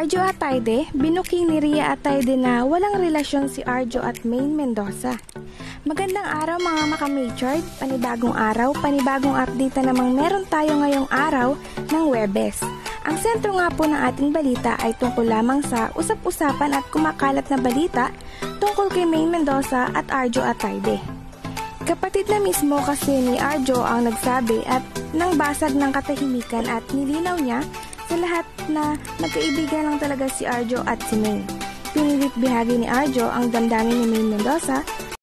Arjo Atayde, binuking ni Ria Atayde na walang relasyon si Arjo at Maine Mendoza. Magandang araw mga maka-matured, panibagong araw, panibagong update na namang meron tayo ngayong araw ng Webes. Ang sentro nga po ng ating balita ay tungkol lamang sa usap-usapan at kumakalat na balita tungkol kay Maine Mendoza at Arjo Atayde. Kapatid na mismo kasi ni Arjo ang nagsabi at nang basag ng katahimikan at nilinaw niya sa lahat na magkaibigan lang talaga si Arjo at si Maine. Pinilit bihagi ni Arjo ang damdamin ni Maine Mendoza